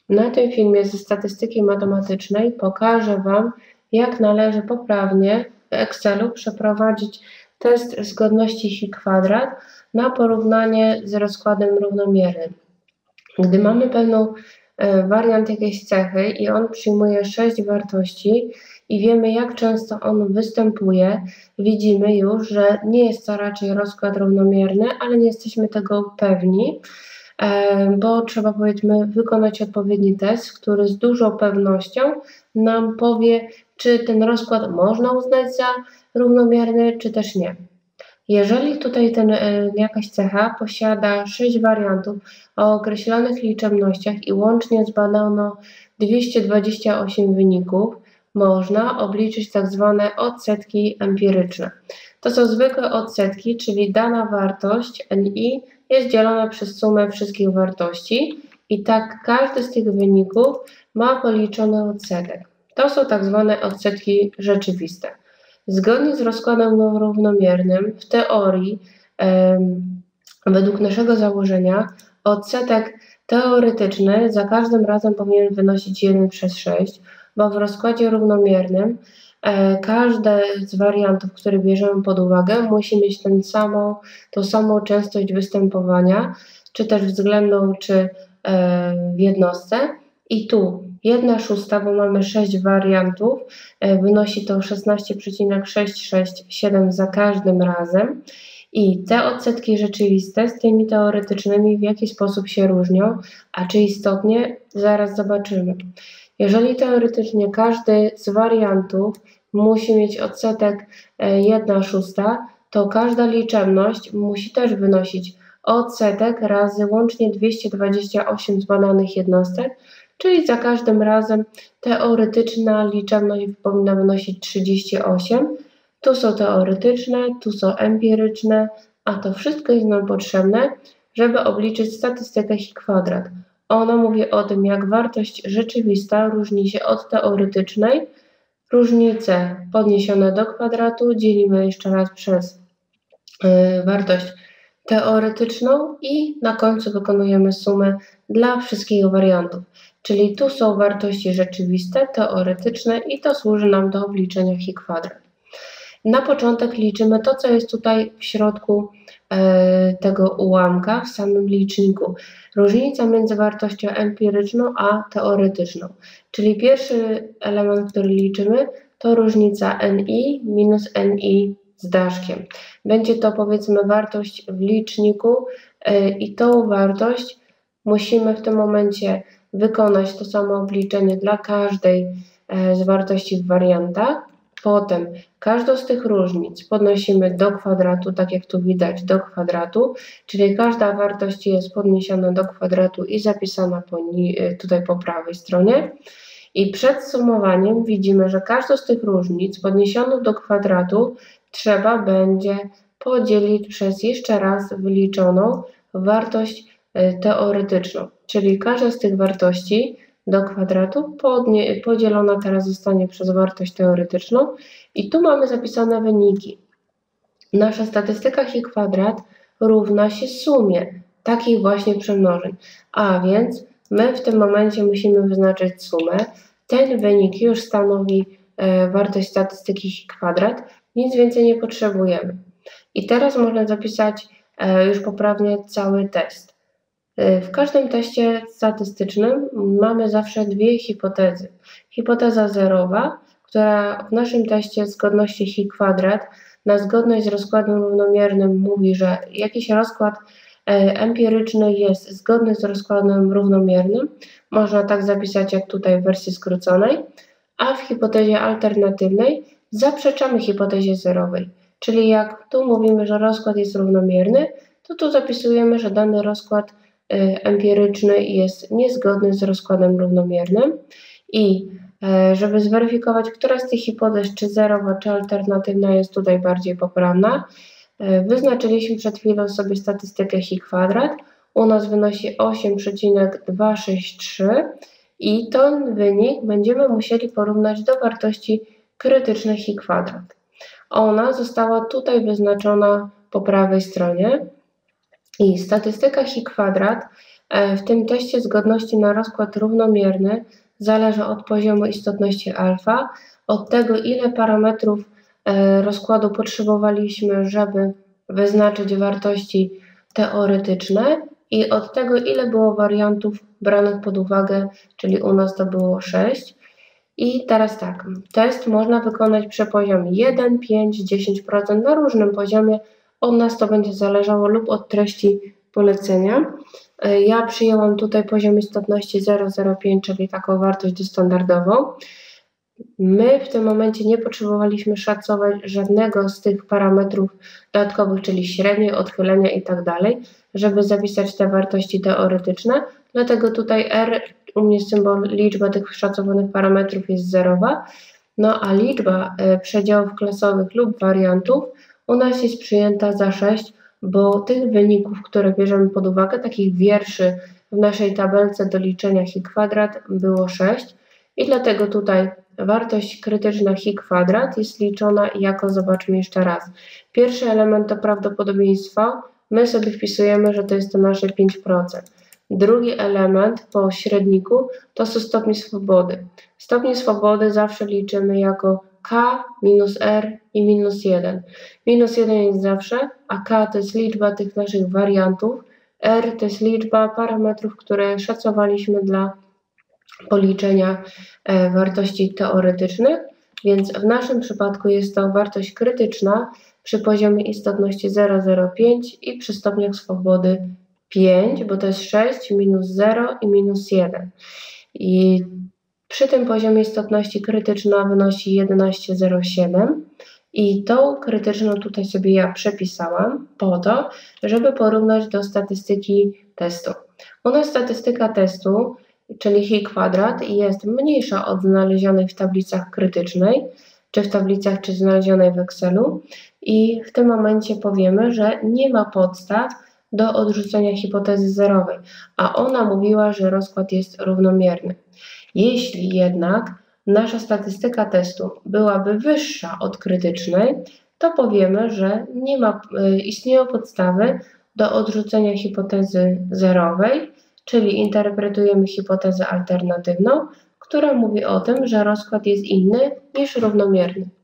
Na tym filmie ze statystyki matematycznej pokażę Wam, jak należy poprawnie w Excelu przeprowadzić test zgodności Ch² na porównanie z rozkładem równomiernym. Gdy mamy pewną wariant jakiejś cechy i on przyjmuje 6 wartości i wiemy, jak często on występuje, widzimy już, że nie jest to raczej rozkład równomierny, ale nie jesteśmy tego pewni, bo trzeba, powiedzmy, wykonać odpowiedni test, który z dużą pewnością nam powie, czy ten rozkład można uznać za równomierny, czy też nie. Jeżeli tutaj jakaś cecha posiada 6 wariantów o określonych liczebnościach i łącznie zbadano 228 wyników, można obliczyć tak zwane odsetki empiryczne. To są zwykłe odsetki, czyli dana wartość NI jest dzielona przez sumę wszystkich wartości i tak każdy z tych wyników ma policzony odsetek. To są tak zwane odsetki rzeczywiste. Zgodnie z rozkładem równomiernym w teorii, według naszego założenia, odsetek teoretyczny za każdym razem powinien wynosić 1 przez 6, bo w rozkładzie równomiernym każdy z wariantów, który bierzemy pod uwagę, musi mieć tą samą częstość występowania, czy też względną, czy w jednostce. I tu 1/6, bo mamy 6 wariantów, wynosi to 16,667 za każdym razem. I te odsetki rzeczywiste z tymi teoretycznymi w jaki sposób się różnią, a czy istotnie, zaraz zobaczymy. Jeżeli teoretycznie każdy z wariantów musi mieć odsetek 1/6, to każda liczebność musi też wynosić odsetek razy łącznie 228 zbadanych jednostek, czyli za każdym razem teoretyczna liczebność powinna wynosić 38. Tu są teoretyczne, tu są empiryczne, a to wszystko jest nam potrzebne, żeby obliczyć statystykę Ch². Ona mówi o tym, jak wartość rzeczywista różni się od teoretycznej. Różnice podniesione do kwadratu dzielimy jeszcze raz przez wartość teoretyczną i na końcu wykonujemy sumę dla wszystkich wariantów. Czyli tu są wartości rzeczywiste, teoretyczne i to służy nam do obliczenia Ch². Na początek liczymy to, co jest tutaj w środku tego ułamka, w samym liczniku. Różnica między wartością empiryczną a teoretyczną. Czyli pierwszy element, który liczymy, to różnica NI minus NI z daszkiem. Będzie to, powiedzmy, wartość w liczniku i tą wartość musimy w tym momencie wykonać to samo obliczenie dla każdej z wartości w wariantach. Potem każdą z tych różnic podnosimy do kwadratu, tak jak tu widać, do kwadratu, czyli każda wartość jest podniesiona do kwadratu i zapisana tutaj po prawej stronie. I przed sumowaniem widzimy, że każdą z tych różnic podniesioną do kwadratu trzeba będzie podzielić przez jeszcze raz wyliczoną wartość teoretyczną, czyli każda z tych wartości do kwadratu podzielona teraz zostanie przez wartość teoretyczną i tu mamy zapisane wyniki. Nasza statystyka Ch² równa się sumie takich właśnie przemnożeń, a więc my w tym momencie musimy wyznaczyć sumę. Ten wynik już stanowi wartość statystyki Ch², nic więcej nie potrzebujemy. I teraz można zapisać już poprawnie cały test. W każdym teście statystycznym mamy zawsze dwie hipotezy. Hipoteza zerowa, która w naszym teście zgodności Ch² na zgodność z rozkładem równomiernym mówi, że jakiś rozkład empiryczny jest zgodny z rozkładem równomiernym. Można tak zapisać jak tutaj w wersji skróconej, a w hipotezie alternatywnej zaprzeczamy hipotezie zerowej. Czyli jak tu mówimy, że rozkład jest równomierny, to tu zapisujemy, że dany rozkład empiryczny jest niezgodny z rozkładem równomiernym i żeby zweryfikować, która z tych hipotez, czy zerowa, czy alternatywna jest tutaj bardziej poprawna, wyznaczyliśmy przed chwilą sobie statystykę Ch². U nas wynosi 8,263 i ten wynik będziemy musieli porównać do wartości krytycznej Ch². Ona została tutaj wyznaczona po prawej stronie. I statystyka Ch² W tym teście zgodności na rozkład równomierny zależy od poziomu istotności alfa, od tego, ile parametrów rozkładu potrzebowaliśmy, żeby wyznaczyć wartości teoretyczne i od tego, ile było wariantów branych pod uwagę, czyli u nas to było 6. I teraz tak, test można wykonać przy poziomie 1, 5, 10%, na różnym poziomie. Od nas to będzie zależało lub od treści polecenia. Ja przyjęłam tutaj poziom istotności 0,05, czyli taką wartość standardową. My w tym momencie nie potrzebowaliśmy szacować żadnego z tych parametrów dodatkowych, czyli średniej, odchylenia i tak dalej, żeby zapisać te wartości teoretyczne. Dlatego tutaj R, u mnie symbol liczba tych szacowanych parametrów jest zerowa, no a liczba przedziałów klasowych lub wariantów u nas jest przyjęta za 6, bo tych wyników, które bierzemy pod uwagę, takich wierszy w naszej tabelce do liczenia χ² było 6 i dlatego tutaj wartość krytyczna χ² jest liczona jako, zobaczmy jeszcze raz, pierwszy element to prawdopodobieństwo, my sobie wpisujemy, że to jest to nasze 5%. Drugi element po średniku to są stopnie swobody. Stopnie swobody zawsze liczymy jako k minus r i minus 1. Minus 1 jest zawsze, a k to jest liczba tych naszych wariantów, r to jest liczba parametrów, które szacowaliśmy dla policzenia wartości teoretycznych, więc w naszym przypadku jest to wartość krytyczna przy poziomie istotności 0,05 i przy stopniach swobody 5, bo to jest 6, minus 0 i minus 1. I przy tym poziomie istotności krytyczna wynosi 11,07 i tą krytyczną tutaj sobie ja przepisałam po to, żeby porównać do statystyki testu. U nas statystyka testu, czyli χ² jest mniejsza od znalezionej w tablicach krytycznej, czy w tablicach, czy znalezionej w Excelu i w tym momencie powiemy, że nie ma podstaw do odrzucenia hipotezy zerowej, a ona mówiła, że rozkład jest równomierny. Jeśli jednak nasza statystyka testu byłaby wyższa od krytycznej, to powiemy, że istnieją podstawy do odrzucenia hipotezy zerowej, czyli interpretujemy hipotezę alternatywną, która mówi o tym, że rozkład jest inny niż równomierny.